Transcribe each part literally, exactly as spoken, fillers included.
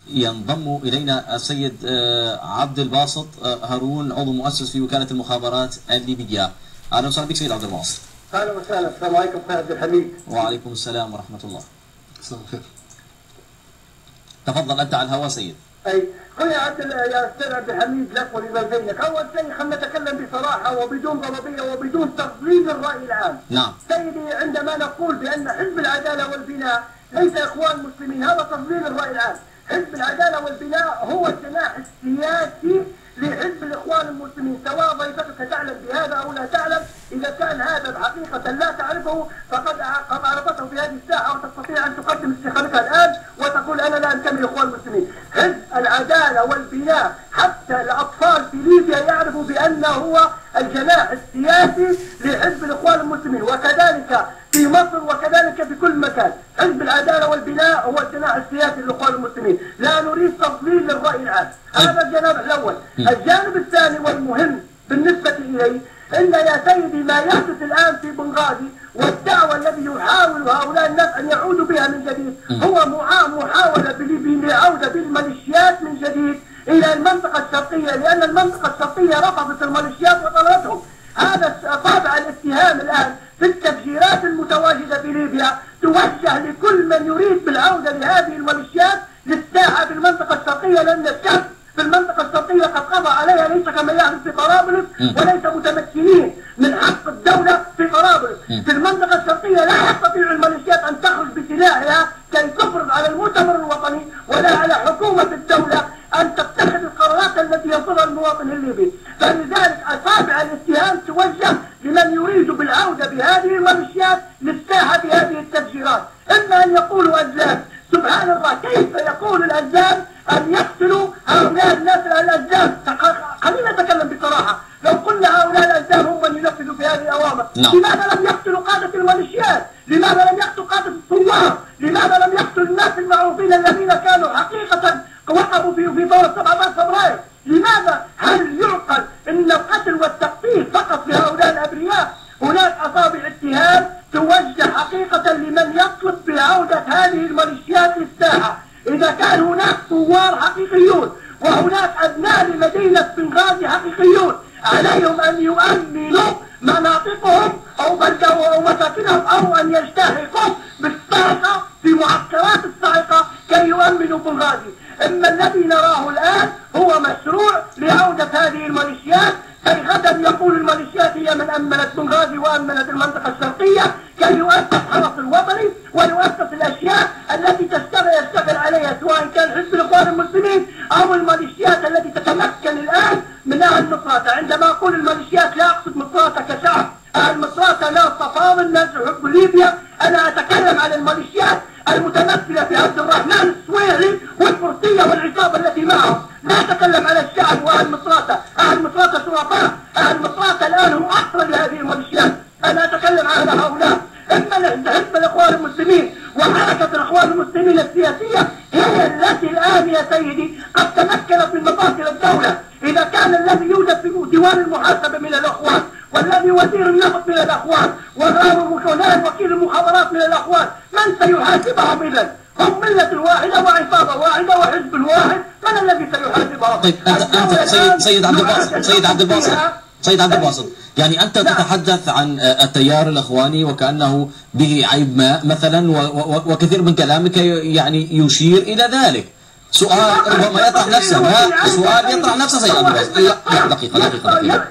ينضم إلينا السيد عبد الباسط هارون، عضو مؤسس في وكالة المخابرات الليبية. أهلا وسهلا بك سيد عبد الباسط. أهلا وسهلا، السلام عليكم أخوي عبد الحميد. وعليكم السلام ورحمة الله. مساء الخير. تفضل أنت على الهواء سيد. أي أخوي عبد يا أستاذ عبد الحميد، لك ولوالدينك. أول شيء خلينا نتكلم بصراحة وبدون ضبابية وبدون تضليل الرأي العام. نعم. سيدي، عندما نقول بأن حزب العدالة والبناء ليس إخوان مسلمين، هذا تضليل الرأي العام. حزب العدالة والبناء هو الجناح السياسي لحزب الإخوان المسلمين، سواء ضيفتك تعلم بهذا أو لا تعلم. إذا كان هذا حقيقة لا تعرفه فقد قد عرفته في هذه الساعة، وتستطيع أن تقدم استقالتها الآن وتقول أنا لا أنتمي لإخوان المسلمين. حزب العدالة والبناء حتى الأطفال في ليبيا يعرفوا بأنه هو الجناح السياسي لحزب الإخوان المسلمين، وكذلك في مصر وكذلك في كل مكان. حزب العدالة والبناء هو الجناح السياسي للإخوان المسلمين، لا نريد تضليل للرأي العام. هذا الجانب الأول. الجانب الثاني والمهم بالنسبة إلي، إن يا سيدي ما يحدث الآن في بنغازي والدعوة الذي يحاول هؤلاء الناس أن يعودوا بها من جديد هو محاولة بالعودة بالميليشيات من جديد إلى المنطقة الشرقية، لأن المنطقة الشرقية رفضت الميليشيات وطلبتهم. هذا طابع الاتهام الآن في التفجيرات المتواجدة في ليبيا توجه لكل من يريد بالعودة لهذه الميليشيات للساحة في المنطقة الشرقية، لأن الشعب في المنطقة الشرقية قد قضى عليها، ليس كما يحدث في طرابلس، وليس متمكنين من حق الدولة في طرابلس. في المنطقة الشرقية لا تستطيع الميليشيات أن تخرج بسلاحها كي تفرض على المؤتمر الوطني ولا على حكومة الدولة أن تتخذ القرارات التي يرفضها المواطن الليبي. فلذلك أصابع الاتهام توجه لمن يريد بالعودة بهذه الميليشيات للساحة بهذه التفجيرات. إما أن يقولوا أزلام، سبحان الله، كيف يقول الأزلام أن يقتلوا هؤلاء الناس الأزلام؟ خلينا نتكلم بصراحة، لو قلنا هؤلاء الأزلام هم من ينفذوا في هذه الأوامر، نعم. لماذا لم يقتلوا قادة الميليشيات؟ لماذا لم يقتلوا قادة الثوار؟ لماذا لم يقتلوا الناس المعروفين الذين كانوا حقيقة وقفوا في في ثورة سبعة عشر فبراير؟ لماذا؟ هل يعقل أن القتل والتقتيل فقط لهؤلاء الأبرياء؟ هناك أصابع اتهام توجه حقيقة لمن يطلب بعودة هذه الميليشيات للساحة. إذا كان هناك ثوار حقيقيون وهناك أبناء لمدينة بنغازي حقيقيون، عليهم أن يؤمنوا مناطقهم أو بلدهم أو مساكنهم، أو أن يلتحقوا بالصاعقة في معسكرات الصاعقة كي يؤمنوا بنغازي. إما الذي نراه الآن هو مشروع لعودة هذه الميليشيات، كي غدا يقول الميليشيات هي من أمنت بنغازي وأمنت المنطقة الشرقية، كي يؤسس حرس الوطني ويؤسس الأشياء التي تشتغل يشتغل عليها، سواء كان حزب الإخوان المسلمين أو الميليشيات التي تتمكن الآن من أهل مصراتة. عندما أقول الميليشيات لا أقصد مصراتة كشعب، أهل مصراتة لا تفاضل، ناس يحبوا ليبيا. أنا أتكلم عن الميليشيات المتمثلة في عبد الرحمن السويعي والفرسية والعصابة التي معهم. لا أتكلم على الشعب وأهل مصراتة. أهل مصراتة شرفاء، أهل مصراتة الآن هم أصلا لهذه الميليشيات. أنا أتكلم على هؤلاء. إما حزب الإخوان المسلمين وحركة الإخوان المسلمين السياسية هي التي الآن يا سيدي قد تمكنت من مفاصل الدولة. إذا كان الذي يوجد في ديوان المحاسبة من الإخوان، والذي وزير النفط من الأخوان، وهناك وكيل المخابرات من الأخوان، من سيحاسبهم إذا؟ هم ملة واحدة وعصابة واحدة وحزب واحد، من الذي سيحاسبهم؟ طيب أنت, أنت سيد, سيد عبد الباسط سيد عبد الباسط سيد عبد الباسط يعني أنت تتحدث عن التيار الإخواني وكأنه به عيب ما مثلا، وكثير من كلامك يعني يشير إلى ذلك. سؤال ربما يطرح نفسه، ما سؤال يطرح نفسه سيد عبد الباسط. دقيقة دقيقة دقيقة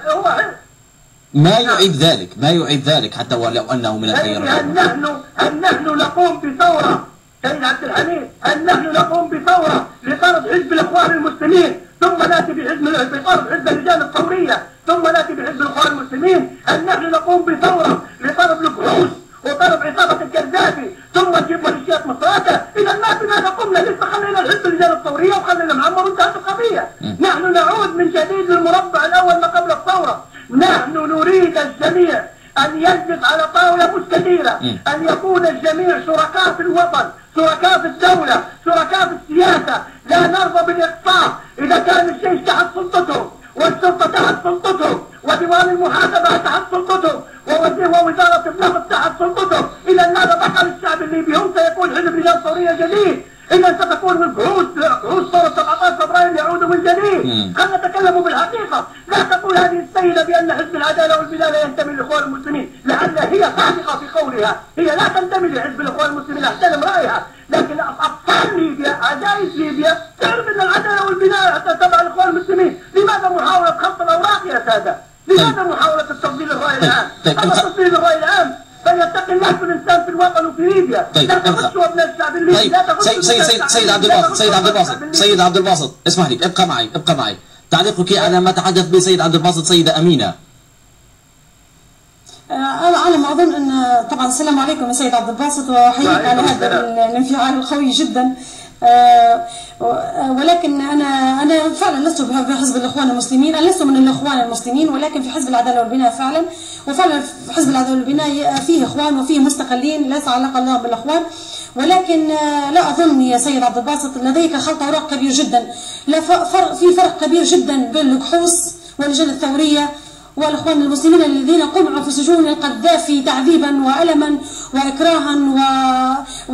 ما يعيد ذلك، ما يعيد ذلك حتى ولو أنه من التيار الإخواني. هل نحن هل نحن نقوم بثورة سيد عبد الحميد؟ هل نحن نقوم بثورة لطرد حزب الإخوان المسلمين ثم نأتي بحزب بطرد حزب اللجان الثورية ثم نأتي بحزب الإخوان المسلمين؟ هل نحن نقوم بثورة لطرد البحوث وطرد عصابة القذافي ثم نجيب ميليشيات مصراتة؟ إذا ما بما قمنا لسه خلينا الحزب اللجان الثورية وخلينا معمر وانتهت القضية. نحن نعود من جديد للمربع الأول ما قبل الثورة. نحن نريد الجميع أن يجلس على طاولة مستديرة، أن يكون الجميع شركاء في الوطن، شركاء في الدولة، شركاء في السياسة. لا نرضى بالإقصاء. إذا كان الجيش تحت سلطتهم والشرطة تحت سلطتهم وديوان المحاسبة تحت سلطتهم ووزارة النفط تحت سلطتهم، إذا ماذا بقى للشعب الليبي؟ هم سيكون حزب رجال ثورية جديد. إذا ستكون البحوث بحوث خلينا نتكلم بالحقيقه، لا تقول هذه السيده بان حزب العداله والبناء لا ينتمي للاخوان المسلمين، لعل هي صادقه في قولها، هي لا تنتمي لحزب الاخوان المسلمين، احترم رايها، لكن ابطال ليبيا عجائز ليبيا تعرف ان العداله والبناء تبع الاخوان المسلمين، لماذا محاوله خلط الاوراق يا ساده؟ لماذا محاوله تفضيل الراي العام؟ اما تفضيل الراي العام فليتقي الله كل انسان في الوطن وفي ليبيا، طيب لا تغشوا ابناء الشعب الليبي، طيب لا تغشوا سيد سيد سيد سيد عبد الباسط سيد عبد الباسط سيد عبد الباسط اسمح لي، ابقى معي ابقى معي تعليقك على ما تحدث به سيد عبد الباسط سيدة أمينة. أنا على ما أظن أن طبعا السلام عليكم يا سيد عبد الباسط، وأحييك على هذا الانفعال القوي جدا. ولكن أنا أنا فعلا لست في حزب الإخوان المسلمين، أنا لست من الإخوان المسلمين، ولكن في حزب العدالة والبناء فعلا، وفعلا في حزب العدالة والبناء فيه إخوان وفيه مستقلين ليس علاقة لهم بالإخوان، ولكن لا أظن يا سيد عبد الباسط لديك خلط أوراق كبير جدا، لا فرق في فرق كبير جدا بين الكحوس واللجان الثورية والإخوان المسلمين الذين قمعوا في سجون القذافي تعذيبا وألما وإكراها و... و...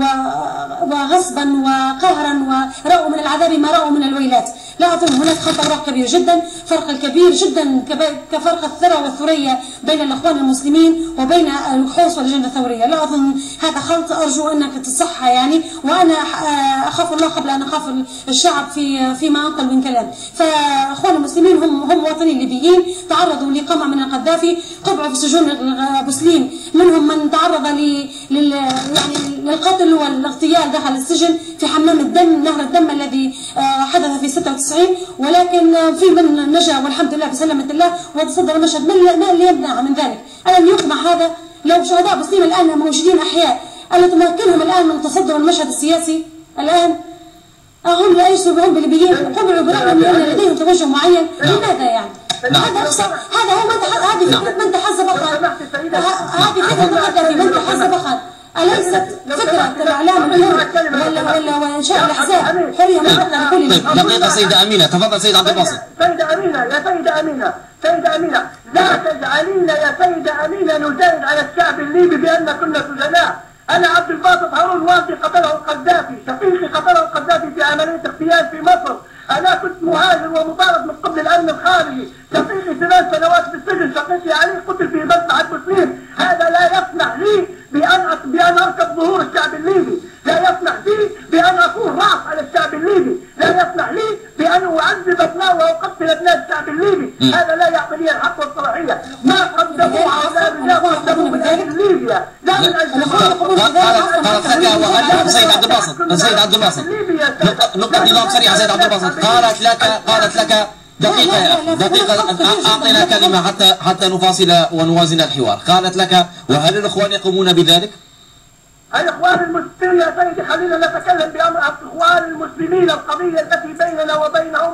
وغصبا وقهرا، ورأوا من العذاب ما رأوا من الويلات. لا أظن هناك خلط أوراق كبير جدا، فرق كبير جدا كفرق الثرى والثريا بين الإخوان المسلمين وبين الكحوس واللجان الثورية. لا أظن هذا خلط، أرجو أنك تصحى يعني، وأنا أخاف الله قبل أن أخاف الشعب في فيما أنقل من كلام. فإخوان المسلمين هم هم مواطنين ليبيين تعرضوا لقمع من القذافي، قبعوا في سجون ابو سليم، منهم من تعرض ل لل يعني للقتل والاغتيال داخل السجن في حمام الدم، نهر الدم الذي حدث في ستة وتسعين، ولكن في من نجا والحمد لله بسلامة الله وتصدر المشهد. ما اللي يمنع من ذلك؟ ألم يقمع هذا؟ لو شهداء ابو سليم الآن موجودين أحياء، ألا تمكنهم الآن من تصدر المشهد السياسي الآن؟ هم لا يشبهون بالليبيين، قمعوا برغم أن لديهم توجه معين، لماذا يعني؟ نعم. هذا هو من هذه فكرة من تحزب خان، هذه فكرة القذافي من تحزب خان، أليست فكرة الإعلام الحر ولا ولا وإنشاء الأحزاب حرية مطلقة لكل طيب دقيقة سيدة أمينة، تفضل سيد عبد الباسط. سيدة أمينة يا سيدة أمينة سيدة أمينة لا تجعلينا يا سيدة أمينة نزايد على الشعب الليبي بأن كنا سجناء. أنا عبد الباسط هارون والدي قتله القذافي، شقيقي قتله القذافي في عملية اغتيال في مصر، أنا كنت مهاجر ومطارد من قبل الأمن الخارجي، شقيقي ثلاث سنوات في السجن، شقيقي علي قتل في مدفع مسلم، هذا لا يسمح لي بأن بأن أركب ظهور الشعب الليبي، لا يسمح لي بأن أكون رأس على الشعب الليبي، لا يسمح لي بأن أعذب أبناء وأقتل أبناء الشعب الليبي، هذا لا يعطي لي الحق والصلاحية، ما قدموا هؤلاء الرجال قدموا من أجل ليبيا، لا من أجل قالت لك وهل سيد عبد الباسط سيد عبد الباسط نقطة نظام سريعة سيد عبد الباسط، قالت لك قالت لك دقيقة دقيقة أعطينا كلمة حتى حتى نفاصل ونوازن الحوار. قالت لك وهل الإخوان يقومون بذلك؟ الإخوان المسلمين يا سيدي خلينا نتكلم بأمر الإخوان المسلمين، القضية التي بيننا وبينهم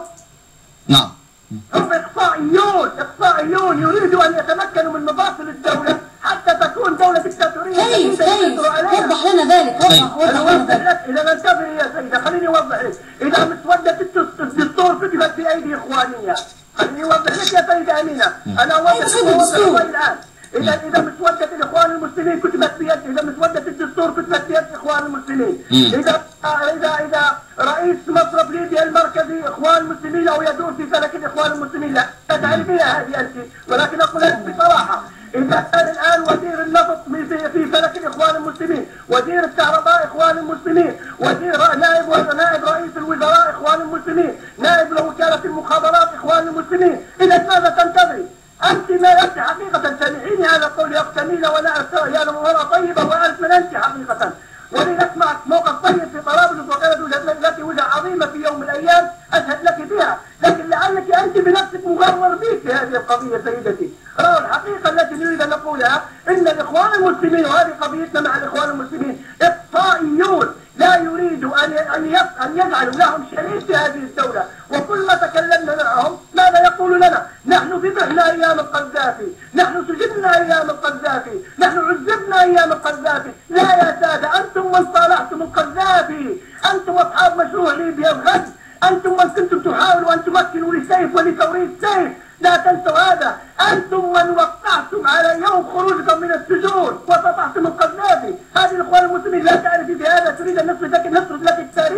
نعم هم إقصائيون إقصائيون يريدوا أن يتمكنوا من مفاصل الدولة حتى تكون دولة دكتاتورية. كيف كيف وضح لنا ذلك، وضح وضح لنا ذلك. إذا ننتظر يا سيدة خليني أوضح لك، إذا مسودة الدستور كتبت في أيدي إخوانية، خليني أوضح لك يا سيدة أمينة، أنا أوضح لك الآن. إذا إذا مسودة الإخوان المسلمين كتبت في يد، إذا مسودة الدستور كتبت في يد إخوان المسلمين، إذا إذا إذا رئيس مصرف ليبيا المركزي إخوان مسلمين أو يدور في فلك الإخوان المسلمين، لا تعرفيها هذه أنت، ولكن أقول لك بصراحة، إذا كان الآن وزير النفط في في فلك الإخوان المسلمين، وزير الكهرباء إخوان المسلمين، وزير نائب نائب رئيس الوزراء إخوان المسلمين، نائب وكالة المخابرات إخوان المسلمين، إذا ماذا تنتظري؟ أنت ما أنت حقيقة، سامحيني هذا القول يا جميلة ولا يا مرة طيبة وألف من أنت حقيقة، ولي أسمعك موقف طيب في طرابلس وكانت وجهت لك وجهة عظيمة في يوم من الأيام أشهد لك بها، لكن لعلك أنت بنفسك مغرر بك في هذه القضية سيدتي. رأوا الحقيقة التي نريد أن نقولها إن الإخوان المسلمين، وهذه قضيتنا مع الإخوان المسلمين، إقصائيون لا يريدوا أن أن أن يجعلوا لهم شريك في هذه الدولة، وكل ما تكلمنا معهم ماذا يقول لنا؟ نحن ذبحنا أيام القذافي، نحن سجننا أيام القذافي، نحن عذبنا أيام القذافي، لا يا سادة، أنتم من صالحتم القذافي، أنتم أصحاب مشروع ليبيا الغد، أنتم من كنتم تحاولوا أن تمكنوا لسيف ولتوريد سيف، لا تنسوا هذا، أنتم من وقعتم على يوم خروجكم من السجون وقطعتم القذافي، هذه الإخوان المسلمين لا تعرفي بهذا، تريد أن نسرد لك نسرد لك التاريخ،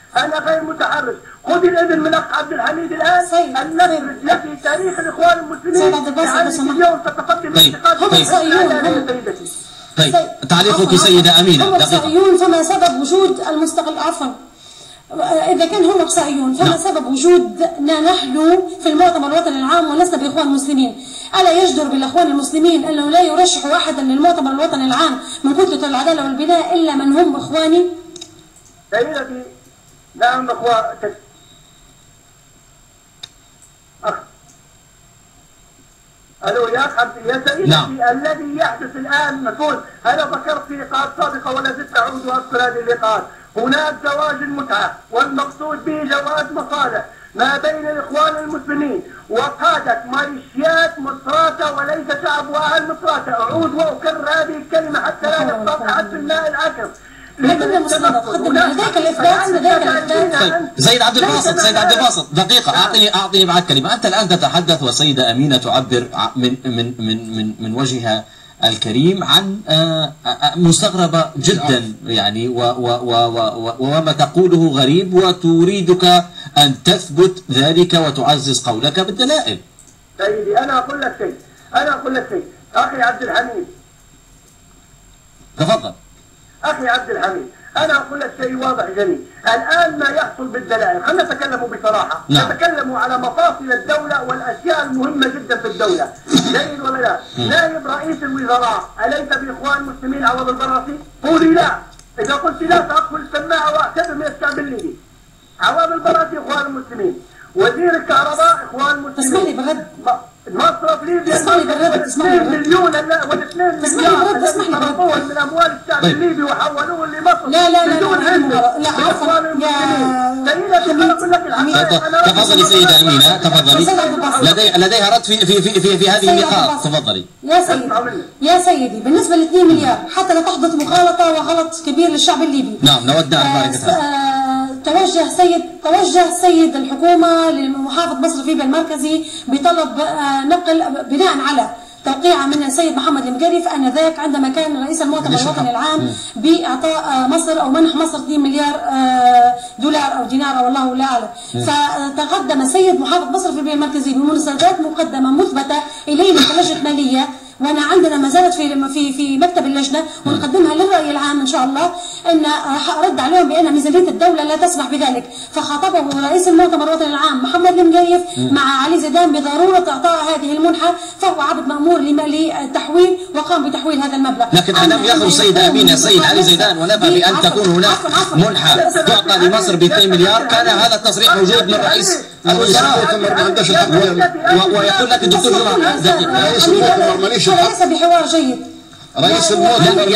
انا غير متحرش. خذ الاذن من اخ عبد الحميد الان ان نخرج لك تاريخ الاخوان المسلمين اليوم ستقدم انتقاد طيب تعليقك سيدة أمينة. هم إقصائيون، فما سبب وجود المستقل عفوا إذا كان هم إقصائيون فما سبب وجودنا نحن في المؤتمر الوطني العام ولسنا بإخوان المسلمين؟ ألا يجدر بالإخوان المسلمين أنه لا يرشحوا أحدا للمؤتمر الوطني العام من كتلة العدالة والبناء إلا من هم إخواني؟ سيدتي نعم أخوة أخ الو يا اخ يا سيدتي نعم. الذي يحدث الان نقول انا ذكرت في لقاءات سابقه ولا زلت اعود واذكر هذه اللقاءات، هناك زواج المتعه والمقصود به جواز مصالح ما بين الاخوان المسلمين وقاده ميليشيات مصراته وليس شعب واهل مصراته، اعود واكرر هذه الكلمه حتى لا يبقى حتى الماء العكر. لكن لديك الاثبات لديك الاثبات. طيب زيد عبد الباسط سيد عبد الباسط دقيقة اعطني اعطني بعد كلمة. انت الان تتحدث والسيدة أمينة تعبر من من من من من وجهها الكريم عن مستغربة جدا يعني وما تقوله غريب وتريدك ان تثبت ذلك وتعزز قولك بالدلائل. سيدي انا اقول لك شيء انا اقول لك شيء اخي عبد الحميد. تفضل. أخي عبد الحميد أنا أقول لك شيء واضح جلي، الآن ما يحصل بالدلائل، خلينا نتكلم بصراحة، نعم. نتكلم على مفاصل الدولة والأشياء المهمة جدا في الدولة، جيد ولا لا؟ نائب رئيس الوزراء أليس بإخوان المسلمين عوض البراسي؟ قولي لا، إذا قلت لا سأقفل السماعة وأعتذر من الشعب الليبي. عوض البراسي إخوان المسلمين، وزير الكهرباء إخوان المسلمين. اسمعني بغد مصرف ليبيا اسمعني بغد اسمعني بغد مليون والاثنين مليار صرفوهم من اموال الشعب الليبي وحولوه لمصر. لا لا لا بدون علم. لا عفوا يا سيدتي خليني اقول لك تفضلي سيدة أمينة تفضلي. لدي لديها رد في في في في, في هذه النقاط. تفضلي. يا سيدي يا سيدي بالنسبة ل اثنين مليار حتى لا تحدث مخالطة وغلط كبير للشعب الليبي. نعم نود أن نعرف. توجه سيد توجه سيد الحكومة لمحافظ مصر في المركزي بطلب نقل بناء على توقيع من السيد محمد المقرف انذاك عندما كان رئيس المؤتمر الوطني العام باعطاء مصر او منح مصر اثنين مليار دولار او دينار او الله لا اعلم. فتقدم السيد محافظ مصر في المركزي بمستندات مقدمه مثبته الينا كلجنه ماليه، وانا عندنا ما زالت في في في مكتب اللجنه ونقدمها للراي العام ان شاء الله ان رد عليهم بان ميزانيه الدوله لا تسمح بذلك، فخاطبه رئيس المؤتمر الوطني العام محمد المقرف مع علي زيدان بضروره اعطاء هذه المنحه، فهو عبد مامور للتحويل وقام بتحويل هذا المبلغ. لكن الم يخرج سيدة أمينة السيد علي زيدان ونفى بان تكون هناك منحه تعطى لمصر ب اثنين مليار، كان هذا التصريح موجود من رئيس الوزراء ويقول لك الدكتور جمعه ليس بحوار جيد. رئيس المؤتمر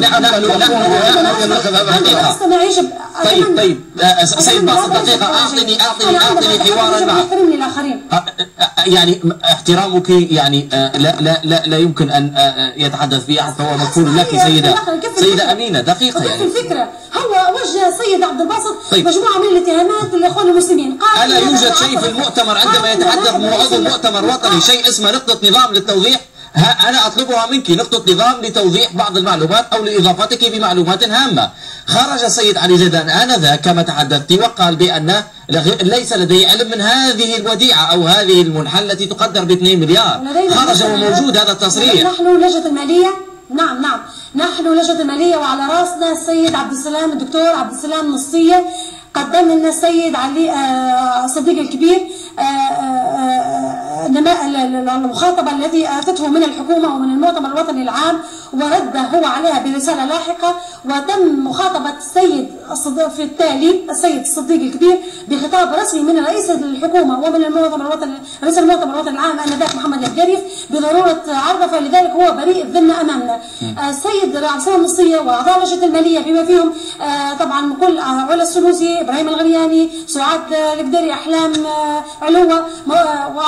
طيب طيب سيد باسط دقيقة اعطني اعطني اعطني حوارا معك. احترمني الاخرين. يعني احترامك يعني لا لا لا, لا يمكن ان يتحدث به احد، فهو مكفول لك سيدة سيدة أمينة دقيقة يعني. الفكرة هو وجه السيد عبد الباسط طيب. مجموعة من الاتهامات للاخوان المسلمين. قال الا يوجد شيء في المؤتمر عندما يتحدث عضو مؤتمر وطني شيء اسمه نقطة نظام للتوضيح؟ ها أنا أطلبها منك نقطة نظام لتوضيح بعض المعلومات أو لإضافتك بمعلومات هامة. خرج السيد علي زيدان آنذاك كما تحدثت وقال بأن ليس لديه علم من هذه الوديعة أو هذه المنحة التي تقدر ب اثنين مليار. خرج وموجود هذا التصريح. نحن لجنة المالية نعم نعم نحن لجنة المالية وعلى راسنا السيد عبد السلام الدكتور عبد السلام نصية، قدم لنا السيد علي آه صديق الكبير آه آه المخاطبة الذي آتته من الحكومة ومن المؤتمر الوطني العام، ورد هو عليها برسالة لاحقة، وتم مخاطبة السيد في التالي السيد الصديق الكبير بخطاب رسمي من رئيس الحكومة ومن المؤتمر الوطني رئيس المؤتمر الوطني العام آنذاك محمد المقرف بضرورة عرضه، فلذلك هو بريء الذمة أمامنا. السيد عبد السلام النصية وأعضاء لجنة المالية بما فيهم طبعا كل علا السنوسي، إبراهيم الغرياني، سعاد البدري، أحلام علوة،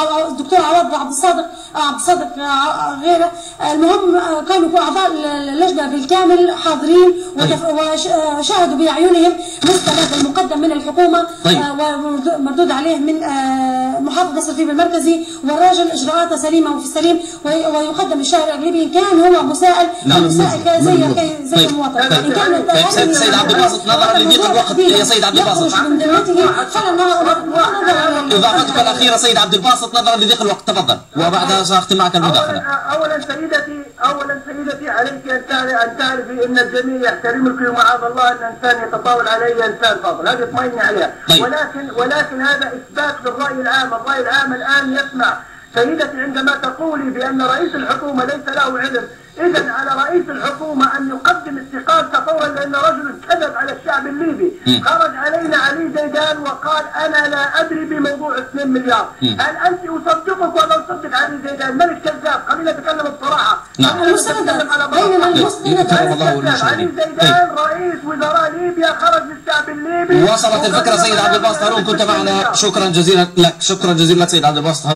الدكتور عوض عبد الصادق عبد الصادق غيره. المهم كانوا اعضاء اللجنه بالكامل حاضرين وشاهدوا باعينهم مستند المقدم من الحكومه ومردود عليه من محافظ نصر الطيب المركزي، والراجل اجراءاته سليمه وفي السليم، ويقدم الشارع الليبي ان كان هو مسائل مسائل زي زي المواطن. ان كان طيب سيد عبد الباسط نظرا لضيق الوقت يا سيد عبد الباسط من دولته فلا اضافتك الاخيره سيد عبد الباسط نظرا لضيق الوقت، تفضل وبعدها ساختم معك المداخله. اولا سيدتي اولا سيدتي عليك ان تعرفي ان تعرفي ان الجميع يحترمك ومعاذ الله ان انسان يتطاول علي انسان فاضل، هذه اطمئني عليها. طيب. ولكن ولكن هذا اثبات للراي العام، الراي العام الان يسمع. سيدتي عندما تقولي بان رئيس الحكومه ليس له علم، اذا على رئيس الحكومه ان يقدم استقالته فورا، لان رجل كذب على الشعب الليبي. خرج علينا علي زيدان وقال انا لا ادري بموضوع اثنين مليار. هل انت اصدقك ولا اصدق علي زيدان؟ من الكذاب؟ خلينا نتكلم بصراحه. نعم. المستند بينما المستند علي زيدان رئيس وزراء ليبيا خرج للشعب الليبي. وصلت الفكره سيد عبد الباسط هارون، كنت معنا، شكرا جزيلا لك، شكرا جزيلا لك سيد عبد الباسط.